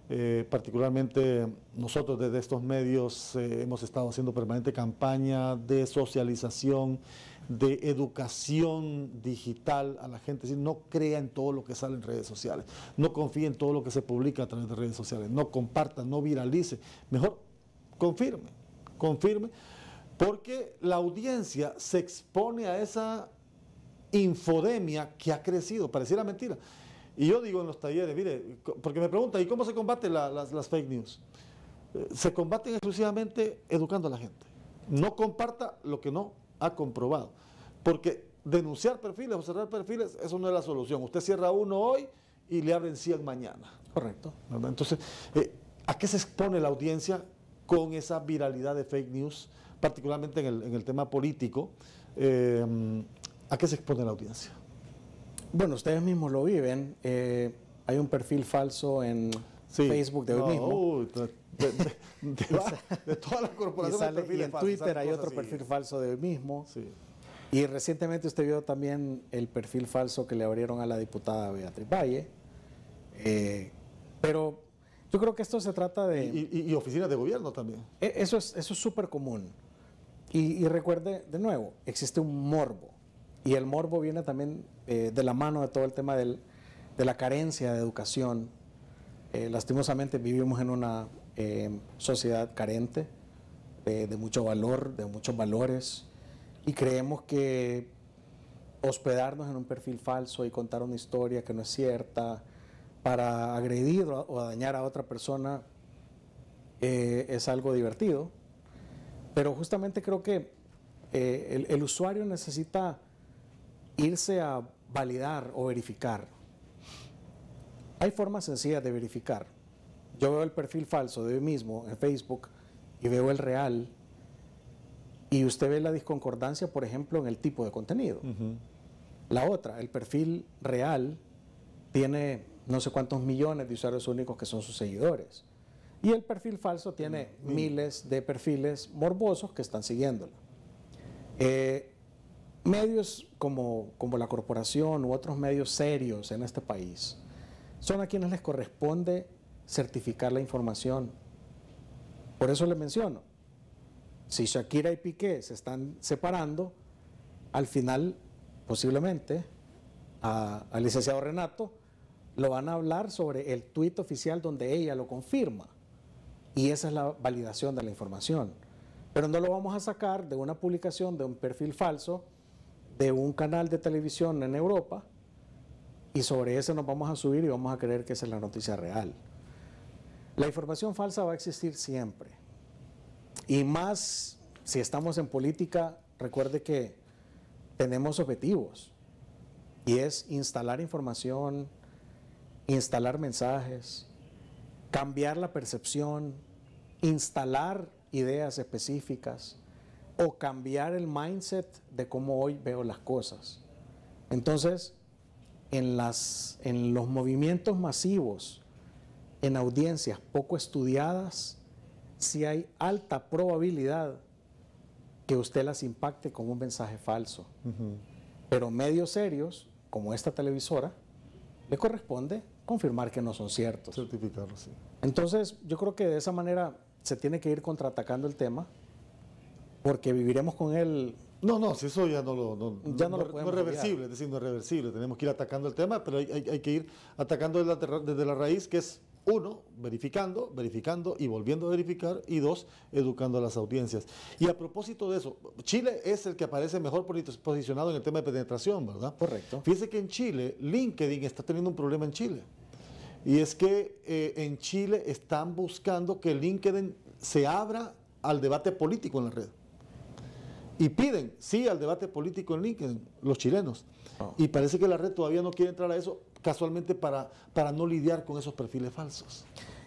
Eh, particularmente nosotros desde estos medios eh, hemos estado haciendo permanente campaña de socialización, de educación digital a la gente, es decir, no crea en todo lo que sale en redes sociales, no confíe en todo lo que se publica a través de redes sociales, no comparta, no viralice, mejor confirme, confirme, porque la audiencia se expone a esa infodemia que ha crecido, pareciera mentira. Y yo digo en los talleres, mire, porque me preguntan, ¿y cómo se combaten la, las, las fake news? Se combaten exclusivamente educando a la gente. No comparta lo que no ha comprobado. Porque denunciar perfiles o cerrar perfiles, eso no es la solución. Usted cierra uno hoy y le abren cien mañana. Correcto. ¿Verdad? Entonces, eh, ¿a qué se expone la audiencia con esa viralidad de fake news, particularmente en el, en el tema político? Eh, ¿A qué se expone la audiencia? Bueno, ustedes mismos lo viven. Eh, hay un perfil falso en sí. Facebook de hoy no, mismo. Uy, de, de, de, de, de todas las corporaciones. Y, sale, y en falsos, Twitter hay otro así. perfil falso de hoy mismo. Sí. Y recientemente usted vio también el perfil falso que le abrieron a la diputada Beatriz Valle. Eh, pero yo creo que esto se trata de... Y, y, y oficinas de gobierno también. Eso es eso es súper común. Y, y recuerde, de nuevo, existe un morbo. Y el morbo viene también eh, de la mano de todo el tema del, de la carencia de educación. Eh, lastimosamente vivimos en una eh, sociedad carente de, de mucho valor, de muchos valores, y creemos que hospedarnos en un perfil falso y contar una historia que no es cierta para agredir o, o dañar a otra persona eh, es algo divertido. Pero justamente creo que eh, el, el usuario necesita irse a validar o verificar. Hay formas sencillas de verificar. Yo veo el perfil falso de hoy mismo en Facebook y veo el real, y usted ve la disconcordancia, por ejemplo, en el tipo de contenido. Uh-huh. La otra, el perfil real tiene no sé cuántos millones de usuarios únicos que son sus seguidores, y el perfil falso tiene uh-huh. miles de perfiles morbosos que están siguiéndolo. Eh, Medios como, como la corporación u otros medios serios en este país son a quienes les corresponde certificar la información. Por eso les menciono, si Shakira y Piqué se están separando, al final posiblemente a, al licenciado Renato lo van a hablar sobre el tuit oficial donde ella lo confirma, y esa es la validación de la información. Pero no lo vamos a sacar de una publicación de un perfil falso de un canal de televisión en Europa, y sobre ese nos vamos a subir y vamos a creer que esa es la noticia real. La información falsa va a existir siempre, y más si estamos en política. Recuerde que tenemos objetivos, y es instalar información, instalar mensajes, cambiar la percepción, instalar ideas específicas, o cambiar el mindset de cómo hoy veo las cosas. Entonces, en, las, en los movimientos masivos, en audiencias poco estudiadas, sí hay alta probabilidad que usted las impacte con un mensaje falso. Uh-huh. Pero medios serios, como esta televisora, le corresponde confirmar que no son ciertos. Certificarlo, sí. Entonces, yo creo que de esa manera se tiene que ir contraatacando el tema, porque viviremos con él. No, no, si eso ya no lo no, ya no, no, lo no es reversible, es decir, no es reversible. Tenemos que ir atacando el tema, pero hay, hay, hay que ir atacando desde la, desde la raíz, que es, uno, verificando, verificando y volviendo a verificar, y dos, educando a las audiencias. Y a propósito de eso, Chile es el que aparece mejor posicionado en el tema de penetración, ¿verdad? Correcto. Fíjese que en Chile, LinkedIn está teniendo un problema en Chile. Y es que eh, en Chile están buscando que LinkedIn se abra al debate político en la red. Y piden sí al debate político en LinkedIn, los chilenos. Oh. Y parece que la red todavía no quiere entrar a eso, casualmente para, para no lidiar con esos perfiles falsos.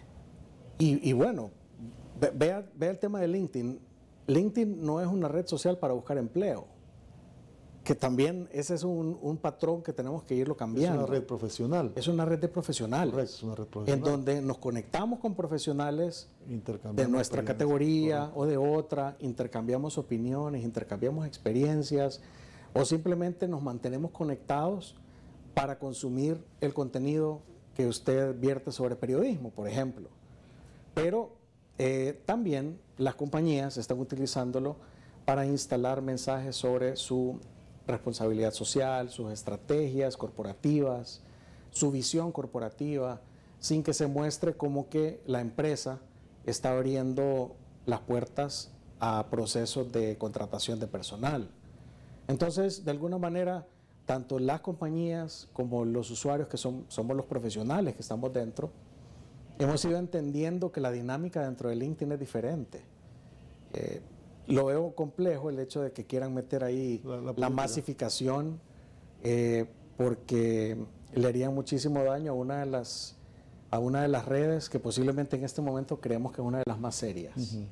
Y, y bueno, vea, vea el tema de LinkedIn. LinkedIn no es una red social para buscar empleo, que también ese es un, un patrón que tenemos que irlo cambiando. Es una red profesional. Es una red de profesionales. Correcto, es una red profesional. En donde nos conectamos con profesionales de nuestra categoría o de otra, intercambiamos opiniones, intercambiamos experiencias, o simplemente nos mantenemos conectados para consumir el contenido que usted vierte sobre periodismo, por ejemplo. Pero eh, también las compañías están utilizándolo para instalar mensajes sobre su responsabilidad social, sus estrategias corporativas, su visión corporativa, sin que se muestre como que la empresa está abriendo las puertas a procesos de contratación de personal. Entonces, de alguna manera, tanto las compañías como los usuarios, que son, somos los profesionales que estamos dentro, hemos ido entendiendo que la dinámica dentro de LinkedIn es diferente. Eh, lo veo complejo el hecho de que quieran meter ahí la, la, la masificación, eh, porque le harían muchísimo daño a una de las, a una de las redes que posiblemente en este momento creemos que es una de las más serias. Uh-huh.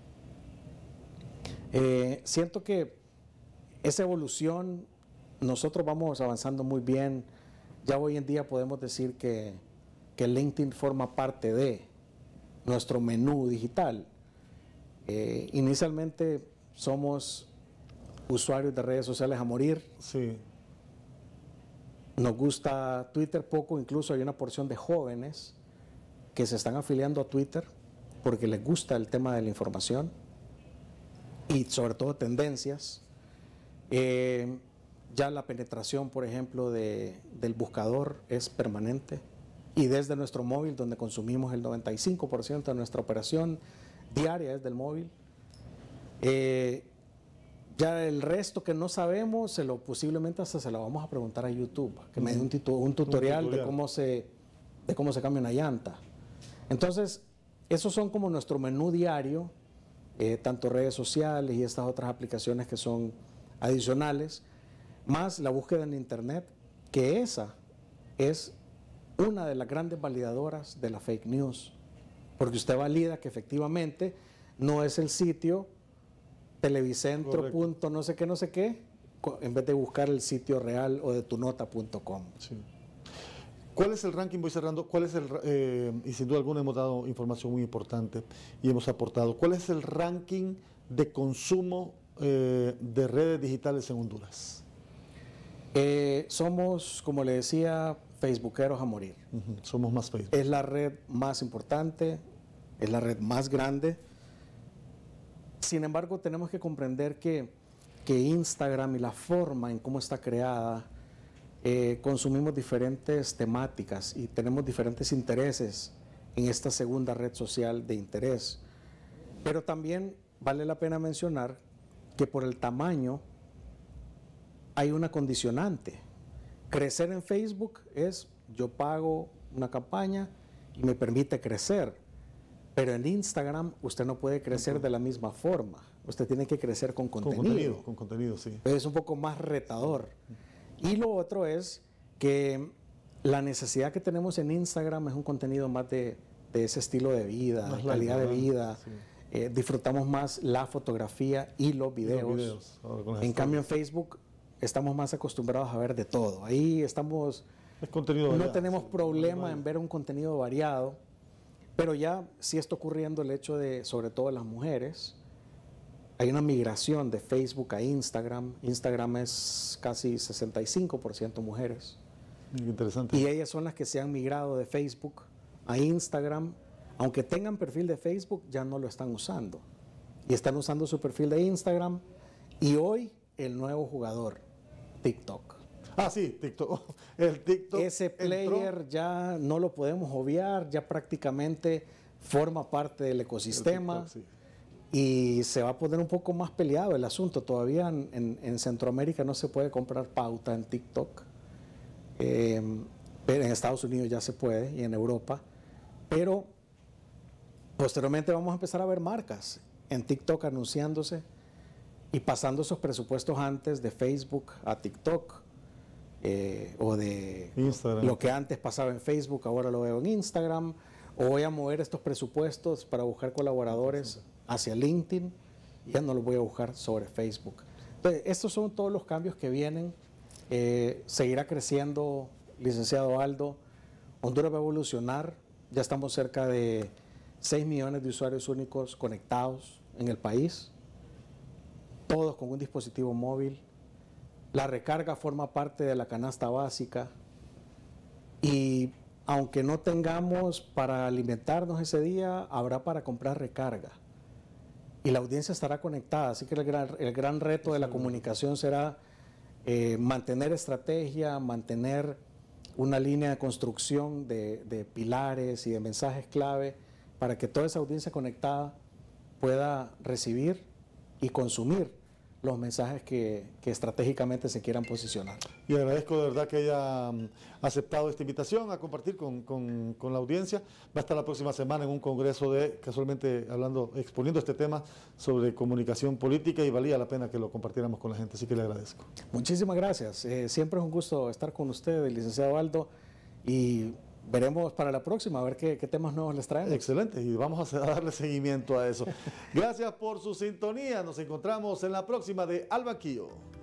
eh, siento que esa evolución, nosotros vamos avanzando muy bien. Ya hoy en día podemos decir que, que LinkedIn forma parte de nuestro menú digital. Eh, inicialmente somos usuarios de redes sociales a morir. Sí. Nos gusta Twitter poco, incluso hay una porción de jóvenes que se están afiliando a Twitter porque les gusta el tema de la información y sobre todo tendencias. Eh, ya la penetración, por ejemplo, de, del buscador es permanente, y desde nuestro móvil, donde consumimos el noventa y cinco por ciento de nuestra operación diaria es del móvil. Eh, ya el resto que no sabemos, se lo, posiblemente hasta se lo vamos a preguntar a YouTube, que mm. me dé un, titu un, tutorial un tutorial de cómo se, de cómo se cambia una llanta. Entonces, esos son como nuestro menú diario, eh, tanto redes sociales y estas otras aplicaciones que son adicionales, más la búsqueda en internet, que esa es una de las grandes validadoras de la fake news, porque usted valida que efectivamente no es el sitio televicentro punto no sé qué, no sé qué, en vez de buscar el sitio real o de tunota punto com. Sí. ¿Cuál es el ranking? Voy cerrando. ¿Cuál es el, eh, y sin duda alguna hemos dado información muy importante y hemos aportado, ¿cuál es el ranking de consumo eh, de redes digitales en Honduras? Eh, somos, como le decía, facebookeros a morir. Uh-huh. Somos más Facebook. Es la red más importante, es la red más grande. Sin embargo, tenemos que comprender que, que Instagram y la forma en cómo está creada, eh, consumimos diferentes temáticas y tenemos diferentes intereses en esta segunda red social de interés. Pero también vale la pena mencionar que por el tamaño hay una condicionante. Crecer en Facebook es, yo pago una campaña y me permite crecer, pero en Instagram usted no puede crecer no puede. de la misma forma, usted tiene que crecer con contenido. Con contenido, con contenido, sí. Es un poco más retador. Y lo otro es que la necesidad que tenemos en Instagram es un contenido más de, de ese estilo de vida, más calidad light, de vida. Sí. Eh, disfrutamos más la fotografía y los videos. Y los videos. En cambio en Facebook estamos más acostumbrados a ver de todo. Ahí estamos, es contenido no variado, tenemos sí, problema en ver un contenido variado, pero ya sí está ocurriendo el hecho de, sobre todo las mujeres, hay una migración de Facebook a Instagram. Instagram es casi sesenta y cinco por ciento mujeres. Interesante. Y ellas son las que se han migrado de Facebook a Instagram. Aunque tengan perfil de Facebook, ya no lo están usando. Y están usando su perfil de Instagram. Y hoy, el nuevo jugador, TikTok. Ah, sí, TikTok. El TikTok Ese player entró. Ya no lo podemos obviar, ya prácticamente forma parte del ecosistema. TikTok, sí. Y se va a poner un poco más peleado el asunto. Todavía en, en, en Centroamérica no se puede comprar pauta en TikTok. Eh, pero en Estados Unidos ya se puede y en Europa. Pero posteriormente vamos a empezar a ver marcas en TikTok anunciándose y pasando esos presupuestos antes de Facebook a TikTok, eh, o de Instagram. Lo que antes pasaba en Facebook, ahora lo veo en Instagram, o voy a mover estos presupuestos para buscar colaboradores hacia LinkedIn, ya no los voy a buscar sobre Facebook. Entonces, estos son todos los cambios que vienen. Eh, seguirá creciendo, licenciado Aldo. Honduras va a evolucionar, ya estamos cerca de seis millones de usuarios únicos conectados en el país, todos con un dispositivo móvil. La recarga forma parte de la canasta básica y aunque no tengamos para alimentarnos ese día, habrá para comprar recarga. Y la audiencia estará conectada, así que el gran, el gran reto de la comunicación será eh, mantener estrategia, mantener una línea de construcción de, de pilares y de mensajes clave para que toda esa audiencia conectada pueda recibir y consumir los mensajes que, que estratégicamente se quieran posicionar. Y agradezco de verdad que haya um, aceptado esta invitación a compartir con, con, con la audiencia. Va a estar la próxima semana en un congreso de, casualmente hablando, exponiendo este tema sobre comunicación política, y valía la pena que lo compartiéramos con la gente, así que le agradezco. Muchísimas gracias. Eh, siempre es un gusto estar con usted, el licenciado Aldo, y veremos para la próxima, a ver qué, qué temas nuevos les traemos. Excelente, y vamos a darle seguimiento a eso. Gracias por su sintonía. Nos encontramos en la próxima de Al Banquillo.